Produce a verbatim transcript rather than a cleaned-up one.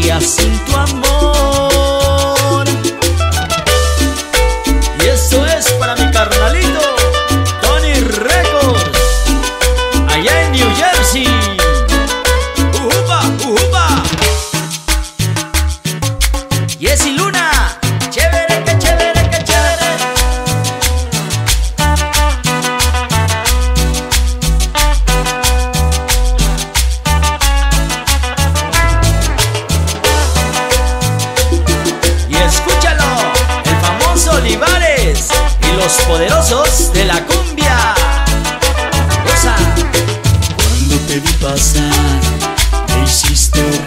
día sin tu amor. Y eso es para mi carnalito Tony Records, allá en New Jersey. Ujupa, ujupa. Jessy Luna, chévere, que chévere, que chévere. Y escúchalo, el famoso Olivares y los poderosos de la cumbia. Goza. Cuando te vi pasar, me hiciste